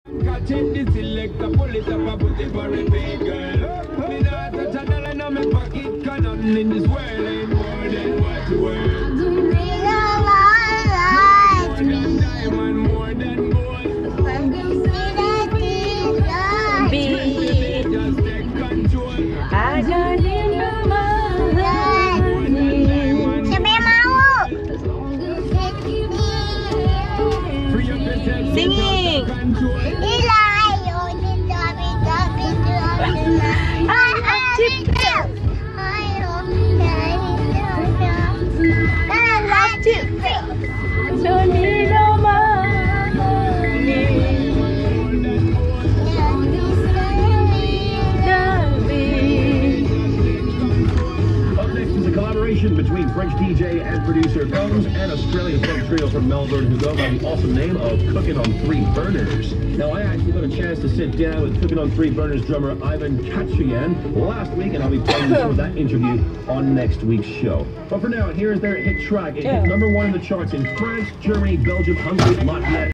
Catching the selector, pull it up and put it for a big girl. Me not touch a dollar in my pocket, cause nothing in this world ain't more than what you worth. More than diamond, more than gold. Just take control. I don't need no money. Free up yourself, Singing. control. Don't need no money. Up next is a collaboration between French DJ and producer Combs and Australian folk trio from Melbourne who go by the awesome name of Cooking on Three Burners. Now, I actually got a chance to sit down with Cooking on Three Burners drummer Ivan Kachayan last week, and I'll be playing some of that interview on next week's show. But for now, here's their hit track. It hit #1 in the charts in France, Germany, Belgium, Hungary, Latvia.